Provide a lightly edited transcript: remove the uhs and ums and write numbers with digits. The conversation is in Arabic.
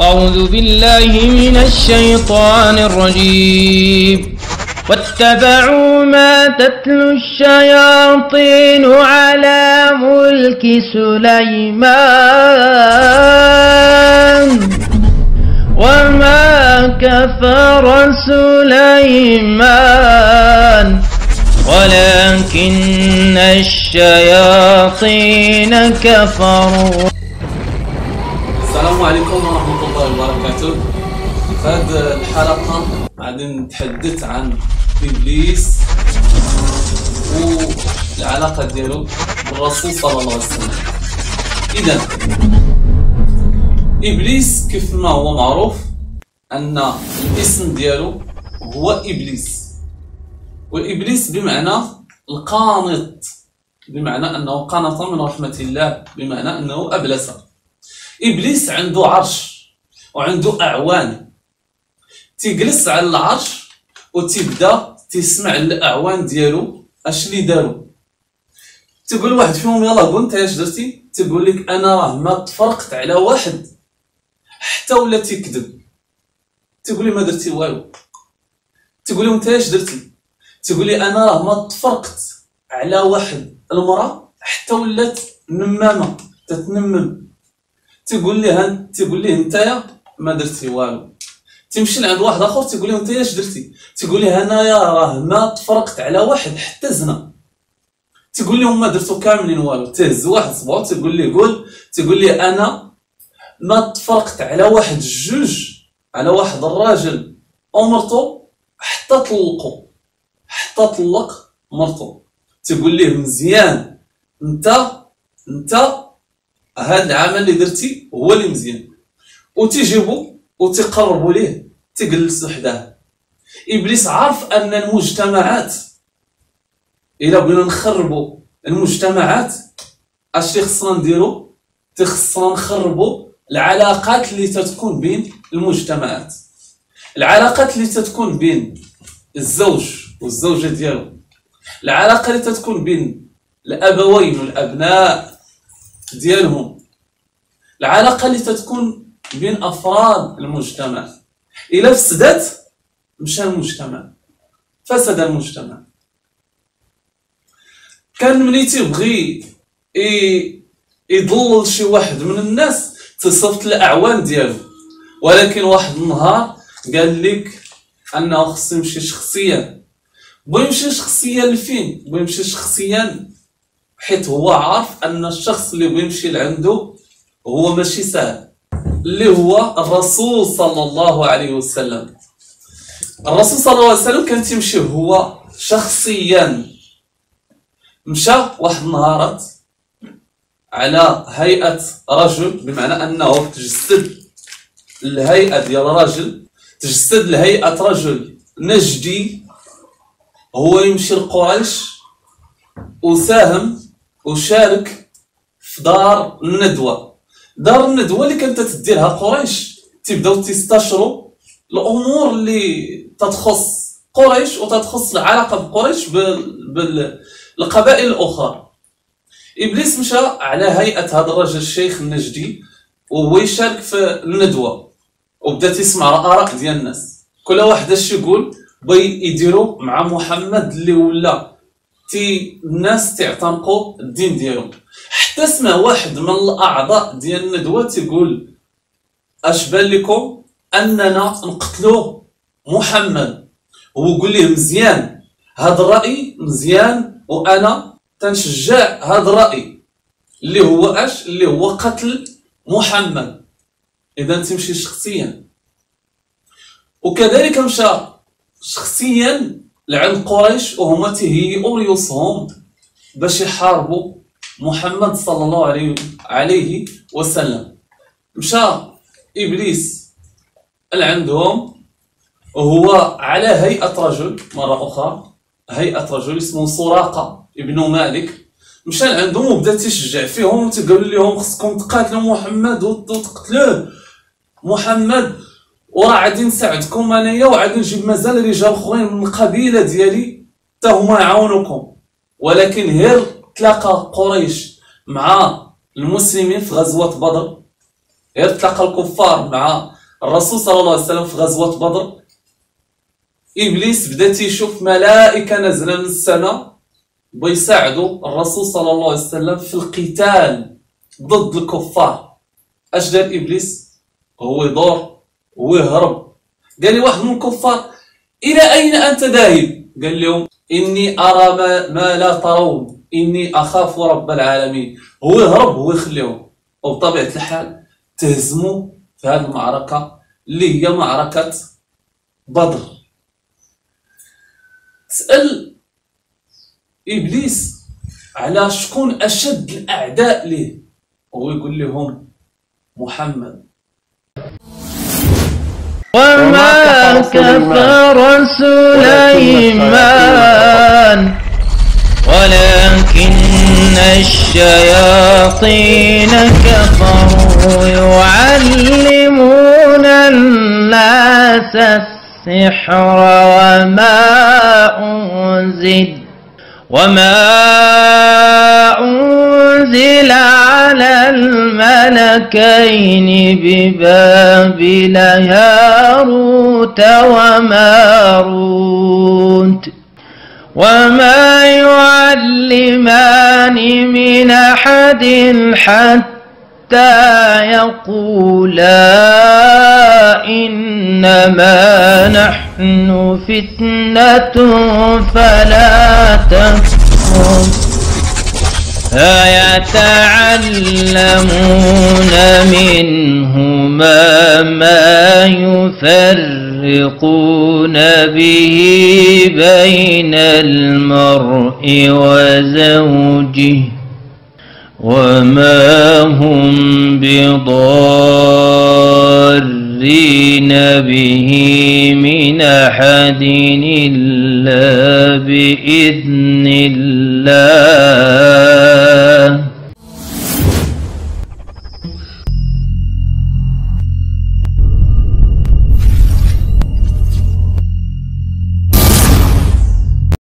أعوذ بالله من الشيطان الرجيم. واتبعوا ما تتلو الشياطين على ملك سليمان وما كفر سليمان ولكن الشياطين كفروا. السلام عليكم ورحمة الله وبركاته. في هذه الحلقة غادي نتحدث عن إبليس والعلاقة ديالو بالرسول صلى الله عليه وسلم. إذا إبليس كيف ما هو معروف أن الاسم ديالو هو إبليس، وإبليس بمعنى القانط، بمعنى أنه قنط من رحمة الله، بمعنى أنه أبلس. إبليس عنده عرش وعنده أعوان، تيجلس على العرش وتبدا تسمع الأعوان ديالو اش اللي داروا. تقول واحد فيهم يلا قول انت اش درتي، تقول لك انا راه ما تفرقت على واحد حتى ولا تيكذب. تقول لي ما درتي والو. تقول لي انت اش درتي، تقول لي انا راه ما تفرقت على واحد المراه حتى ولات نمامه تتنمم. تقول لي نتايا ما درتي والو. تمشي لعند واحد اخر تقول له نتايا اش درتي، تقول لي انايا راه ما تفرقت على واحد حتى زنا. تقول لهم ما درتو كاملين والو. تهز واحد صبعو تقول لي قول، تقول لي انا ما تفرقت على واحد جوج، على واحد الراجل ومرتو حتى طلقوا، حتى طلق مرتو. تقول ليه مزيان، انت هذا العمل اللي درتي هو اللي مزيان. وتجيبو وتقربوا ليه تجلسوا حداه. ابليس عارف ان المجتمعات الا بغينا نخربوا المجتمعات اش خصنا نديرو، خصنا نخربوا العلاقات اللي تتكون بين المجتمعات، العلاقات اللي تتكون بين الزوج والزوجه ديالو، العلاقه اللي تتكون بين الابوين والابناء ديالهم، العلاقه اللي تتكون بين افراد المجتمع. الا فسدت مشى المجتمع، فسد المجتمع. كان ملي تيبغي يضلل شي واحد من الناس تصيفط الاعوان ديالو، ولكن واحد النهار قال لك انه خصو يمشي شخصيا. بغى يمشي شخصيا لفين؟ بغى يمشي شخصيا حيت هو عارف ان الشخص اللي بغى يمشي لعنده هو ماشي سهل، اللي هو الرسول صلى الله عليه وسلم. الرسول صلى الله عليه وسلم كان تيمشي هو شخصيا. مشى واحد النهارات على هيئة رجل، بمعنى انه تجسد الهيئة ديال رجل، تجسد لهيئة رجل نجدي. هو يمشي لقريش وساهم وشارك في دار الندوة. دار الندوة اللي كانت تديرها قريش، تبداو تستشروا الامور اللي تتخص قريش وتتخص العلاقه بقريش بالقبائل الاخرى. ابليس مشى على هيئه هذا الرجل الشيخ النجدي وهو يشارك في الندوه، وبدا تسمع الاراء ديال الناس، كل واحد اش يقول. بغي يديروا مع محمد اللي ولا الناس تعتنقوا الدين ديالهم. حتى سمع واحد من الاعضاء ديال الندوه تيقول اش بان لكم اننا نقتلوا محمد؟ هو يقول ليه مزيان، هذا الراي مزيان وانا تنشجع هذا الراي اللي هو اش، اللي هو قتل محمد. اذا تمشي شخصيا. وكذلك مشى شخصيا لعند قريش وهما تيهيئوا ريوسهم باش يحاربوا محمد صلى الله عليه وسلم. مشى ابليس لعندهم وهو على هيئة رجل، مرة أخرى هيئة رجل اسمه سراقة ابن مالك. مشى لعندهم وبدا تيشجع فيهم وتقول لهم خصكم تقاتلوا محمد وتقتلوه محمد، وراه غادي نساعدكم انايا، وغادي نجيب مازال رجال اخرين من القبيله ديالي حتى هما يعاونوكم. ولكن غير تلاقى قريش مع المسلمين في غزوة بدر، غير تلاقى الكفار مع الرسول صلى الله عليه وسلم في غزوة بدر، إبليس بدا تيشوف ملائكة نازلة من السماء بيساعدوا الرسول صلى الله عليه وسلم في القتال ضد الكفار. اش دار إبليس؟ هو يدور ويهرب. قال لي واحد من الكفار: إلى أين أنت ذاهب؟ قال لهم: إني أرى ما لا ترون، إني أخاف رب العالمين. هو يهرب هو يخليهم، وبطبيعة الحال تهزموا في هذه المعركة اللي هي معركة بدر. تسأل إبليس على شكون أشد الأعداء ليه، هو يقول لهم: محمد. وما كفر سليمان ولكن الشياطين كفروا يعلمون الناس السحر وما أنزل على الملكين ببابل هاروت وماروت وما يعلمان من أحد حتى يقولا إنما نحن فتنة فلا تكفر فيتعلمون منهما ما يفرقون به بين المرء وزوجه وما هم بضارين به من أحد إلا بإذن الله